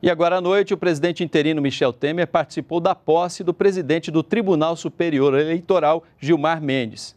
E agora à noite, o presidente interino Michel Temer participou da posse do presidente do Tribunal Superior Eleitoral, Gilmar Mendes.